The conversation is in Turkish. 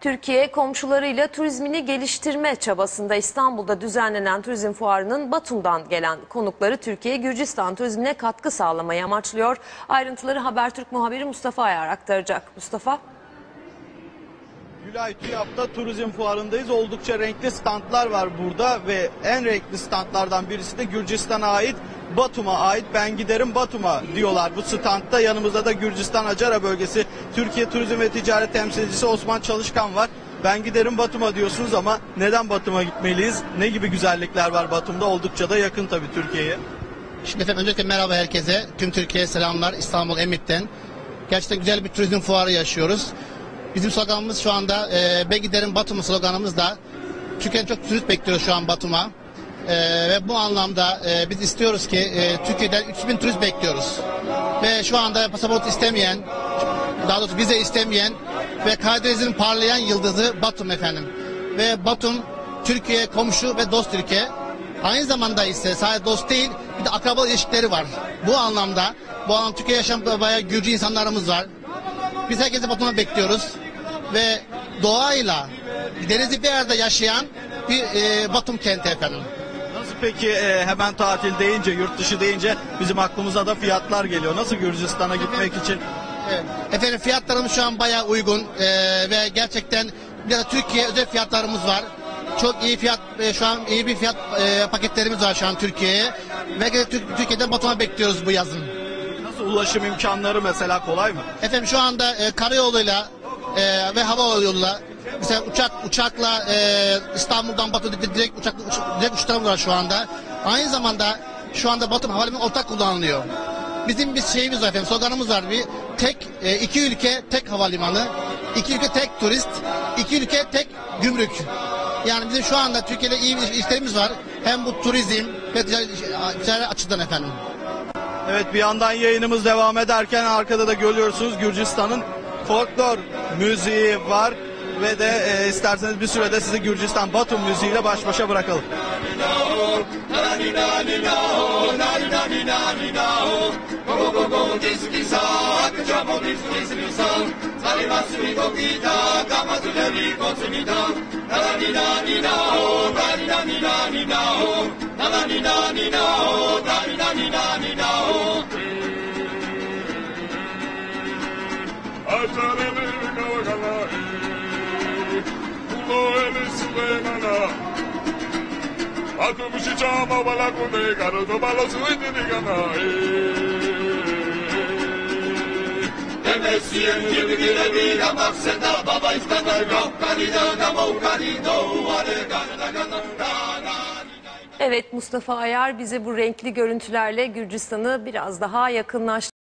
Türkiye komşularıyla turizmini geliştirme çabasında İstanbul'da düzenlenen turizm fuarının Batum'dan gelen konukları Türkiye Gürcistan turizmine katkı sağlamayı amaçlıyor. Ayrıntıları Habertürk muhabiri Mustafa Ayar aktaracak. Mustafa. Gülay TÜYAP'ta turizm fuarındayız. Oldukça renkli standlar var burada ve en renkli standlardan birisi de Gürcistan'a ait, Batum'a ait. Ben giderim Batum'a diyorlar bu standta. Yanımızda da Gürcistan Acara bölgesi Türkiye Turizm ve Ticaret Temsilcisi Osman Çalışkan var. Ben giderim Batum'a diyorsunuz ama neden Batum'a gitmeliyiz? Ne gibi güzellikler var Batum'da? Oldukça da yakın tabii Türkiye'ye. Şimdi efendim öncelikle merhaba herkese. Tüm Türkiye'ye selamlar İstanbul Emit'ten. Gerçekten güzel bir turizm fuarı yaşıyoruz. Bizim sloganımız şu anda ben giderim Batum'a sloganımız da. Türkiye'den çok turist bekliyoruz şu an Batum'a. Ve bu anlamda biz istiyoruz ki Türkiye'den 3000 turist bekliyoruz. Ve şu anda pasaport istemeyen, daha doğrusu vize istemeyen ve Karadeniz'in parlayan yıldızı Batum efendim. Ve Batum Türkiye komşu ve dost ülke. Aynı zamanda ise sadece dost değil, bir de akraba ilişkileri var. Bu anlamda Türkiye'de yaşayan bayağı Gürcü insanlarımız var. Biz herkesi Batum'a bekliyoruz ve doğayla denizi bir arada yaşayan bir Batum kenti efendim. Nasıl peki hemen tatil deyince, yurt dışı deyince bizim aklımıza da fiyatlar geliyor. Nasıl Gürcistan'a gitmek için? Evet. Efendim fiyatlarımız şu an bayağı uygun ve gerçekten bir de Türkiye özel fiyatlarımız var. Çok iyi fiyat, şu an iyi bir fiyat paketlerimiz var şu an Türkiye'ye. Ve Türkiye'den Batum'a bekliyoruz bu yazın. Nasıl ulaşım imkanları mesela kolay mı? Efendim şu anda karayoluyla ve hava yoluyla mesela uçakla İstanbul'dan Batum'a direkt uçuşlarımız var şu anda. Aynı zamanda şu anda Batum Havalimanı ortak kullanılıyor. Bizim bir şeyimiz var efendim, sloganımız var. Bir iki ülke tek havalimanı, iki ülke tek turist, iki ülke tek gümrük. Yani bizim şu anda Türkiye'de iyi bir işlerimiz var. Hem bu turizm ve ticaret açıdan efendim. Evet, bir yandan yayınımız devam ederken arkada da görüyorsunuz Gürcistan'ın folklor müziği var ve de isterseniz bir sürede sizi Gürcistan Batum müziğiyle baş başa bırakalım. Evet, Mustafa Ayar bize bu renkli görüntülerle Gürcistan'ı biraz daha yakınlaştırdı.